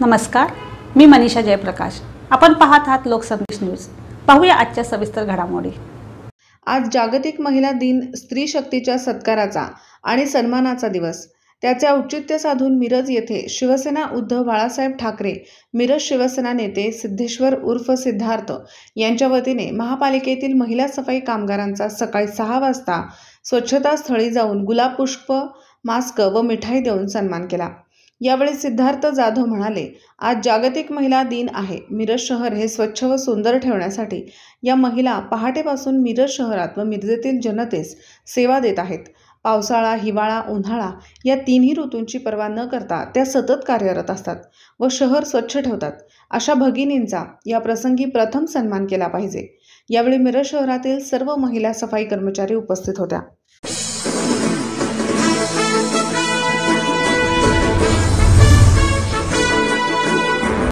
नमस्कार, मी मनीषा जयप्रकाश। आपण पाहत आहात लोकसंदेश न्यूज। पाहूया आजच्या सविस्तर घडामोडी। आज जागतिक महिला दिन, स्त्री शक्तीच्या सत्काराचा आणि सन्मानाचा दिवस। त्याचे औचित्य साधून मिरज येथे शिवसेना उद्धव बाळासाहेब ठाकरे मिरज शिवसेना नेते सिद्धेश्वर उर्फ सिद्धार्थ यांच्या वतीने महापालिकेतील महिला सफाई कामगारांचा सकाळी 6 वाजता स्वच्छतास्थळी जाऊन गुलाब पुष्प, मास्क व मिठाई देऊन सन्मान केला। यावेळी सिद्धार्थ जाधव म्हणाले, आज जागतिक महिला दिन आहे। मिरज शहर हे स्वच्छ व सुंदर ठेवण्यासाठी या महिला पहाटेपासून मिरज शहरात व मिरजेतील जनतेस सेवा देत आहेत। पावसाळा, हिवाळा, उन्हाळा या तिन्ही ऋतूंची पर्वा न करता त्या सतत कार्यरत असतात व शहर स्वच्छ ठेवतात। अशा भगिनींचा या प्रसंगी प्रथम सन्मान केला पाहिजे। यावेळी मिरज शहरातील सर्व महिला सफाई कर्मचारी उपस्थित होत्या।